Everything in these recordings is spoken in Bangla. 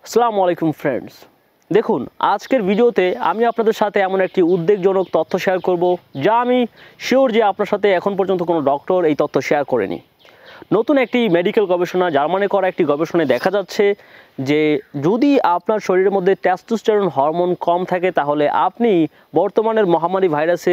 আসসালামু আলাইকুম ফ্রেন্ডস। দেখুন, আজকের ভিডিওতে আমি আপনাদের সাথে এমন একটি উদ্বেগজনক তথ্য শেয়ার করব, যা আমি শিওর যে আপনার সাথে এখন পর্যন্ত কোনো ডক্টর এই তথ্য শেয়ার করেনি। নতুন একটি মেডিকেল গবেষণা, জার্মানি করা একটি গবেষণায় দেখা যাচ্ছে যে যদি আপনার শরীরের মধ্যে টেস্টোস্টেরন হরমোন কম থাকে, তাহলে আপনি বর্তমানের মহামারী ভাইরাসে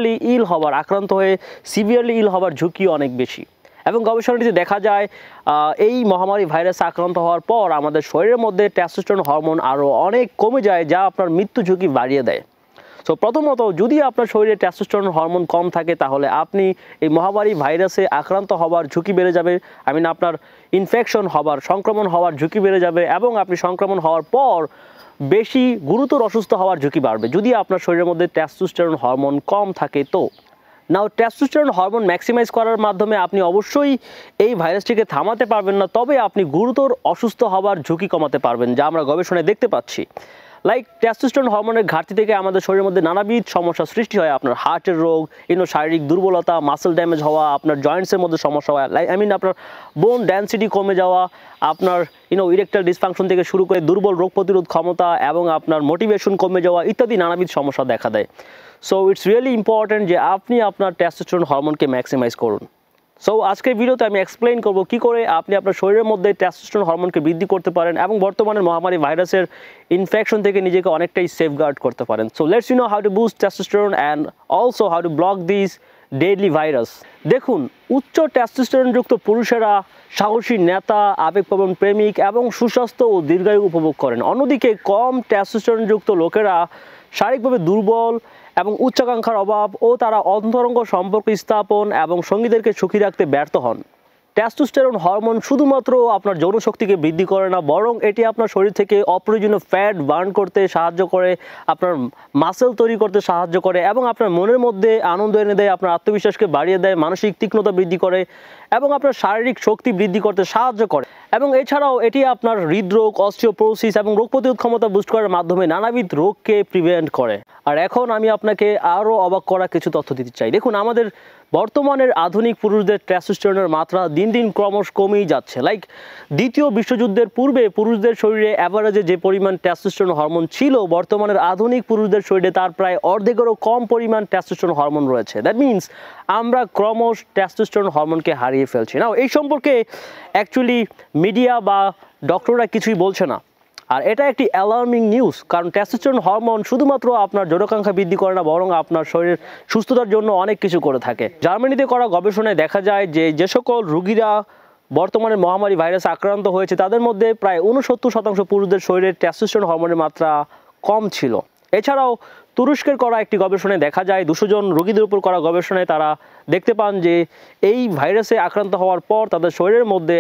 আক্রান্ত হয়ে সিভিয়ারলি ইল হওয়ার ঝুঁকি অনেক বেশি। এবং গবেষণাটিতে দেখা যায় এই মহামারী ভাইরাসে আক্রান্ত হওয়ার পর আমাদের শরীরের মধ্যে টেস্টোস্টেরন হরমোন আরও অনেক কমে যায়, যা আপনার মৃত্যু ঝুঁকি বাড়িয়ে দেয়। সো প্রথমত, যদি আপনার শরীরে টেস্টোস্টেরন হরমোন কম থাকে, তাহলে আপনি এই মহামারী ভাইরাসে আক্রান্ত হওয়ার ঝুঁকি বেড়ে যাবে। আপনার ইনফেকশন হওয়ার, সংক্রমণ হওয়ার ঝুঁকি বেড়ে যাবে, এবং আপনি সংক্রমণ হওয়ার পর বেশি গুরুতর অসুস্থ হওয়ার ঝুঁকি বাড়বে যদি আপনার শরীরের মধ্যে টেস্টোস্টেরন হরমোন কম থাকে। তো নাও, টেস্টোস্টেরন হরমোন ম্যাক্সিমাইজ করার মাধ্যমে আপনি অবশ্যই এই ভাইরাসটিকে থামাতে পারবেন না, তবে আপনি গুরুতর অসুস্থ হওয়ার ঝুঁকি কমাতে পারবেন, যা আমরা গবেষণায় দেখতে পাচ্ছি। টেস্টোস্টেরন হরমোনের ঘাটতি থেকে আমাদের শরীরের মধ্যে নানাবিধ সমস্যা সৃষ্টি হয়। আপনার হার্টের রোগ, শারীরিক দুর্বলতা, মাসেল ড্যামেজ হওয়া, আপনার জয়েন্টসের মধ্যে সমস্যা হওয়া, আপনার বোন ডেনসিটি কমে যাওয়া, আপনার ইরেকটাইল ডিসফাংশন থেকে শুরু করে দুর্বল রোগ প্রতিরোধ ক্ষমতা এবং আপনার মোটিভেশন কমে যাওয়া ইত্যাদি নানাবিধ সমস্যা দেখা দেয়। সো ইটস রিয়েলি ইম্পর্ট্যান্ট যে আপনি আপনার টেস্টোস্টেরন হরমোনকে ম্যাক্সিমাইজ করুন। সো আজকের ভিডিওতে আমি এক্সপ্লেইন করব কী করে আপনি আপনার শরীরের মধ্যে টেস্টোস্টেরন হরমোনকে বৃদ্ধি করতে পারেন এবং বর্তমানে মহামারী ভাইরাসের ইনফেকশন থেকে নিজেকে অনেকটাই সেফগার্ড করতে পারেন। So let's know how to boost testosterone and also how to block this deadly virus. দেখুন, উচ্চ টেস্টোস্টেরনযুক্ত পুরুষেরা সাহসী নেতা, আবেগপ্রবণ প্রেমিক এবং সুস্বাস্থ্য ও দীর্ঘায়ু উপভোগ করেন। অন্যদিকে কম টেস্টোস্টেরনযুক্ত লোকেরা শারীরিকভাবে দুর্বল এবং উচ্চাকাঙ্ক্ষার অভাব ও তারা অন্তরঙ্গ সম্পর্ক স্থাপন এবং সঙ্গীদেরকে সুখী রাখতে ব্যর্থ হন। টেস্টোস্টেরন হরমোন শুধুমাত্র আপনার যৌনশক্তিকে বৃদ্ধি করে না, বরং এটি আপনার শরীর থেকে অপ্রয়োজনীয় ফ্যাট বার্ন করতে সাহায্য করে, আপনার মাসেল তৈরি করতে সাহায্য করে এবং আপনার মনের মধ্যে আনন্দ এনে দেয়, আপনার আত্মবিশ্বাসকে বাড়িয়ে দেয়, মানসিক তীক্ষ্ণতা বৃদ্ধি করে এবং আপনার শারীরিক শক্তি বৃদ্ধি করতে সাহায্য করে। এবং এছাড়াও এটি আপনার হৃদরোগ, অস্টিওপোরোসিস এবং রোগ প্রতিরোধ ক্ষমতা বুস্ট করার মাধ্যমে নানাবিধ রোগকে প্রিভেন্ট করে। আর এখন আমি আপনাকে আরও অবাক করা কিছু তথ্য দিতে চাই। দেখুন, আমাদের বর্তমানের আধুনিক পুরুষদের টেস্টোস্টেরনের মাত্রা দিন দিন ক্রমশ কমেই যাচ্ছে। দ্বিতীয় বিশ্বযুদ্ধের পূর্বে পুরুষদের শরীরে অ্যাভারেজে যে পরিমাণ টেস্টোস্টেরন হরমোন ছিল, বর্তমানের আধুনিক পুরুষদের শরীরে তার প্রায় অর্ধেকেরও কম পরিমাণ টেস্টোস্টেরন হরমোন রয়েছে। দ্যাট মিনস আমরা ক্রমশ টেস্টোস্টেরন হরমোনকে হারিয়ে ফেলছি। নাও, এই সম্পর্কে অ্যাকচুয়ালি মিডিয়া বা ডক্টররা কিছুই বলছে না। আর এটা একটি অ্যালার্মিং নিউজ, কারণ টেস্টোস্টেরন হরমোন শুধুমাত্র আপনার যৌনাকাঙ্ক্ষা বৃদ্ধি করে না, বরং আপনার শরীরের সুস্থতার জন্য অনেক কিছু করে থাকে। জার্মানিতে করা গবেষণায় দেখা যায় যে সকল রোগীরা বর্তমানে মহামারী ভাইরাসে আক্রান্ত হয়েছে, তাদের মধ্যে প্রায় 69% পুরুষদের শরীরে টেস্টোস্টেরন হরমোনের মাত্রা কম ছিল। এছাড়াও তুরস্কের করা একটি গবেষণায় দেখা যায়, 200 জন রোগীদের উপর করা গবেষণায় তারা দেখতে পান যে এই ভাইরাসে আক্রান্ত হওয়ার পর তাদের শরীরের মধ্যে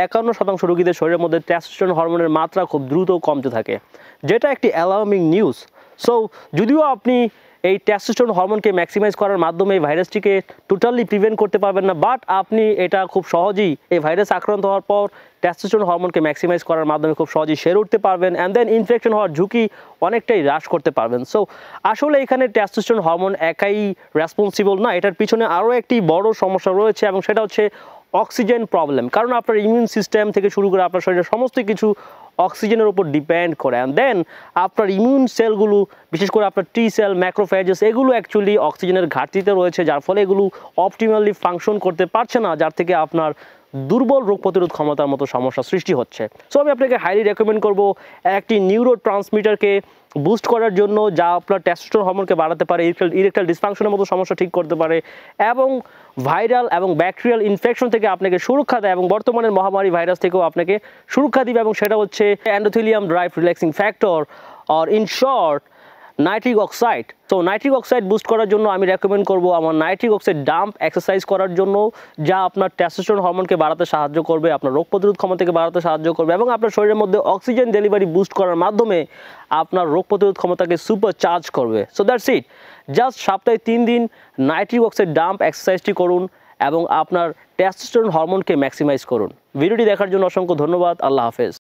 51% রোগীদের শরীরের মধ্যে টেস্টোস্টেরন হরমোনের মাত্রা খুব দ্রুত কমতে থাকে, যেটা একটি অ্যালার্মিং নিউজ। সো যদিও আপনি এই টেস্টোস্টেরন হরমোনকে ম্যাক্সিমাইজ করার মাধ্যমে এই ভাইরাসটিকে টোটালি প্রিভেন্ট করতে পারবেন না, বাট আপনি এটা খুব সহজেই এই ভাইরাস আক্রান্ত হওয়ার পর টেস্টোস্টেরন হরমোনকে ম্যাক্সিমাইজ করার মাধ্যমে খুব সহজেই সেরে উঠতে পারবেন অ্যান্ড দেন ইনফেকশন হওয়ার ঝুঁকি অনেকটাই হ্রাস করতে পারবেন। সো আসলে এখানে টেস্টোস্টেরন হরমোন একাই রেসপন্সিবল না, এটার পিছনে আরও একটি বড় সমস্যা রয়েছে এবং সেটা হচ্ছে অক্সিজেন প্রবলেম। কারণ আপনার ইমিউন সিস্টেম থেকে শুরু করে আপনার শরীরের সমস্ত কিছু অক্সিজেনের উপর ডিপেন্ড করে, অ্যান্ড দেন আপনার ইমিউন সেলগুলো, বিশেষ করে আপনার টি সেল, ম্যাক্রোফেজেস, এগুলো অ্যাকচুয়ালি অক্সিজেনের ঘাটতিতে রয়েছে, যার ফলে এগুলো অপটিমালি ফাংশন করতে পারছে না, যার থেকে আপনার দুর্বল রোগ প্রতিরোধ ক্ষমতার মতো সমস্যা সৃষ্টি হচ্ছে। সো আমি আপনাকে হাইলি রেকমেন্ড করবো একটি নিউরো ট্রান্সমিটারকে বুস্ট করার জন্য, যা আপনার টেস্টোস্টেরন হরমোনকে বাড়াতে পারে, ইরেকটাইল ডিসফাংশনের মতো সমস্যা ঠিক করতে পারে এবং ভাইরাল এবং ব্যাকটেরিয়াল ইনফেকশন থেকে আপনাকে সুরক্ষা দেয় এবং বর্তমানের মহামারী ভাইরাস থেকেও আপনাকে সুরক্ষা দিবে, এবং সেটা হচ্ছে endothelium drive relaxing factor, or in short nitric oxide. তো নাইট্রিক অক্সাইড বুস্ট করার জন্য আমি রেকমেন্ড করবো আমার নাইট্রিক অক্সাইড ডাম্প এক্সারসাইজ করার জন্য, যা আপনার টেস্টোস্টেরন হরমোনকে বাড়াতে সাহায্য করবে, আপনার রোগ প্রতিরোধ ক্ষমতাকে বাড়াতে সাহায্য করবে এবং আপনার শরীরের মধ্যে অক্সিজেন ডেলিভারি বুস্ট করার মাধ্যমে আপনার রোগ প্রতিরোধ ক্ষমতাকে সুপার চার্জ করবে। So that's it. জাস্ট সপ্তাহে 3 দিন নাইট্রিক অক্সাইড ডাম্প এক্সারসাইজটি করুন এবং আপনার টেস্টোস্টেরন হরমোনকে ম্যাক্সিমাইজ করুন। ভিডিওটি দেখার জন্য অসংখ্য ধন্যবাদ। আল্লাহ হাফেজ।